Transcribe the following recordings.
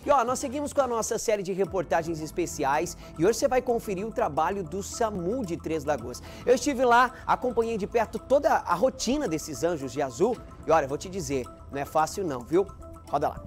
E ó, nós seguimos com a nossa série de reportagens especiais e hoje você vai conferir o trabalho do SAMU de Três Lagoas. Eu estive lá, acompanhei de perto toda a rotina desses anjos de azul e olha, vou te dizer, não é fácil não, viu? Roda lá.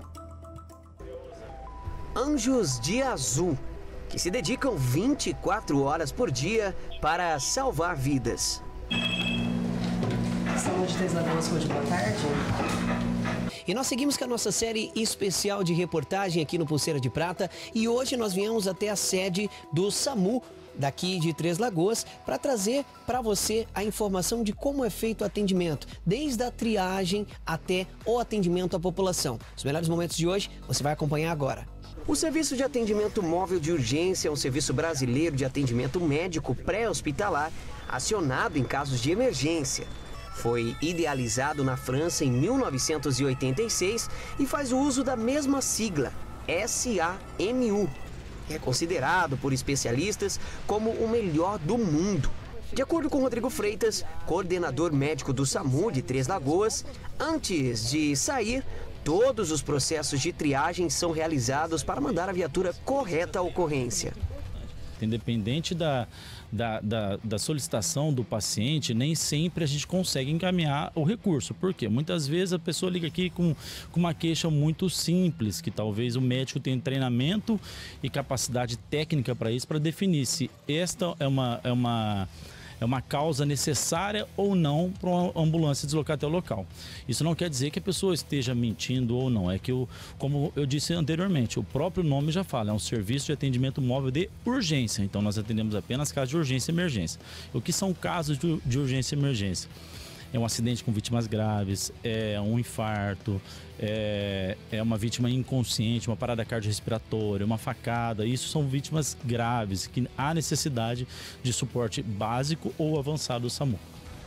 Anjos de Azul, que se dedicam 24 horas por dia para salvar vidas. SAMU de Três Lagoas, hoje, boa tarde. E nós seguimos com a nossa série especial de reportagem aqui no Pulseira de Prata e hoje nós viemos até a sede do SAMU daqui de Três Lagoas para trazer para você a informação de como é feito o atendimento, desde a triagem até o atendimento à população. Os melhores momentos de hoje você vai acompanhar agora. O Serviço de Atendimento Móvel de Urgência é um serviço brasileiro de atendimento médico pré-hospitalar acionado em casos de emergência. Foi idealizado na França em 1986 e faz o uso da mesma sigla, SAMU. É considerado por especialistas como o melhor do mundo. De acordo com Rodrigo Freitas, coordenador médico do SAMU de Três Lagoas, antes de sair, todos os processos de triagem são realizados para mandar a viatura correta à ocorrência. Independente da solicitação do paciente, nem sempre a gente consegue encaminhar o recurso. Por quê? Muitas vezes a pessoa liga aqui com uma queixa muito simples, que talvez o médico tenha treinamento e capacidade técnica para isso, para definir se esta é uma causa necessária ou não para uma ambulância deslocar até o local. Isso não quer dizer que a pessoa esteja mentindo ou não. É que, como eu disse anteriormente, o próprio nome já fala, é um serviço de atendimento móvel de urgência. Então nós atendemos apenas casos de urgência e emergência. O que são casos de urgência e emergência? É um acidente com vítimas graves, é um infarto, é uma vítima inconsciente, uma parada cardiorrespiratória, uma facada. Isso são vítimas graves que há necessidade de suporte básico ou avançado do SAMU.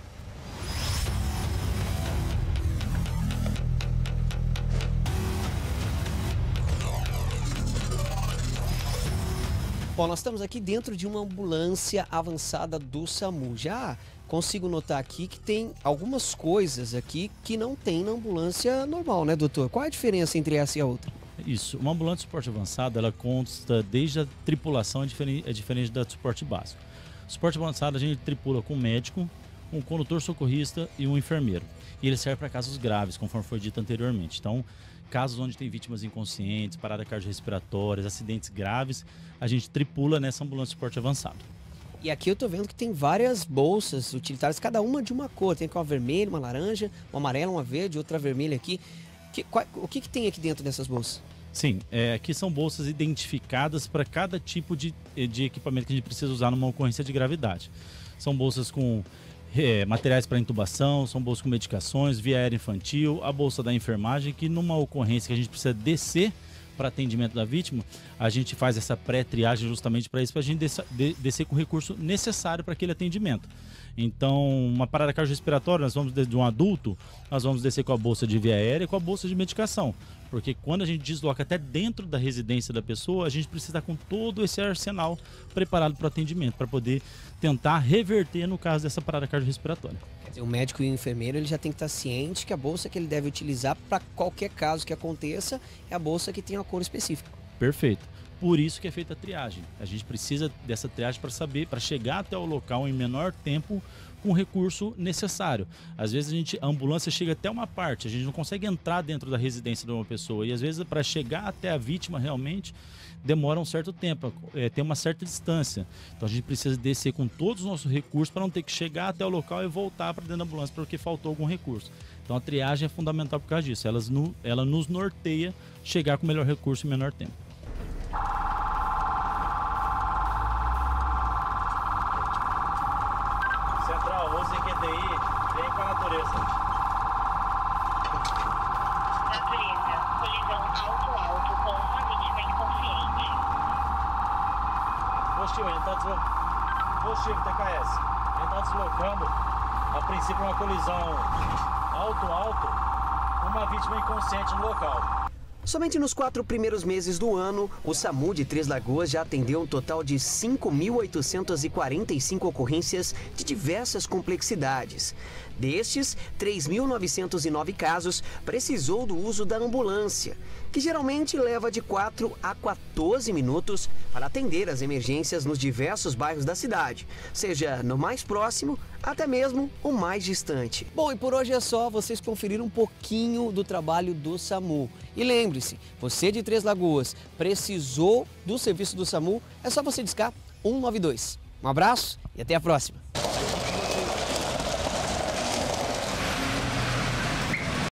Bom, nós estamos aqui dentro de uma ambulância avançada do SAMU. Já consigo notar aqui que tem algumas coisas aqui que não tem na ambulância normal, né, doutor? Qual é a diferença entre essa e a outra? Isso, uma ambulância de suporte avançado, ela consta desde a tripulação, é diferente da de suporte básico. Suporte avançado a gente tripula com um médico, um condutor socorrista e um enfermeiro. E ele serve para casos graves, conforme foi dito anteriormente. Então, casos onde tem vítimas inconscientes, paradas cardiorrespiratórias, acidentes graves, a gente tripula nessa ambulância de suporte avançado. E aqui eu tô vendo que tem várias bolsas utilitárias, cada uma de uma cor. Tem uma vermelha, uma laranja, uma amarela, uma verde, outra vermelha aqui. O que tem aqui dentro dessas bolsas? Sim, aqui são bolsas identificadas para cada tipo de equipamento que a gente precisa usar numa ocorrência de gravidade. São bolsas com materiais para intubação, são bolsas com medicações, via aérea infantil, a bolsa da enfermagem, que numa ocorrência que a gente precisa descer para atendimento da vítima, a gente faz essa pré-triagem justamente para isso, para a gente descer com o recurso necessário para aquele atendimento. Então, uma parada cardiorrespiratória, nós vamos de um adulto, nós vamos descer com a bolsa de via aérea e com a bolsa de medicação. Porque quando a gente desloca até dentro da residência da pessoa, a gente precisa estar com todo esse arsenal preparado para o atendimento, para poder tentar reverter no caso dessa parada cardiorrespiratória. Quer dizer, o médico e o enfermeiro ele já tem que estar ciente que a bolsa que ele deve utilizar para qualquer caso que aconteça é a bolsa que tem uma cor específica. Perfeito. Por isso que é feita a triagem. A gente precisa dessa triagem para saber, para chegar até o local em menor tempo com o recurso necessário. Às vezes a ambulância chega até uma parte, a gente não consegue entrar dentro da residência de uma pessoa e às vezes para chegar até a vítima realmente demora um certo tempo, tem uma certa distância. Então a gente precisa descer com todos os nossos recursos para não ter que chegar até o local e voltar para dentro da ambulância porque faltou algum recurso. Então a triagem é fundamental por causa disso. Ela nos norteia chegar com o melhor recurso em menor tempo. Central, use QDI, vem com a natureza. Natureza, colisão alto-alto com uma vítima inconsciente. Positivo, ele está deslocando. Positivo, TKS. Ele está deslocando, a princípio, uma colisão alto-alto com uma vítima inconsciente no local. Somente nos 4 primeiros meses do ano, o SAMU de Três Lagoas já atendeu um total de 5.845 ocorrências de diversas complexidades. Destes, 3.909 casos precisou do uso da ambulância, que geralmente leva de 4 a 14 minutos para atender as emergências nos diversos bairros da cidade, seja no mais próximo, até mesmo o mais distante. Bom, e por hoje é só, vocês conferiram um pouquinho do trabalho do SAMU. E lembre-se, você de Três Lagoas precisou do serviço do SAMU, é só você discar 192. Um abraço e até a próxima.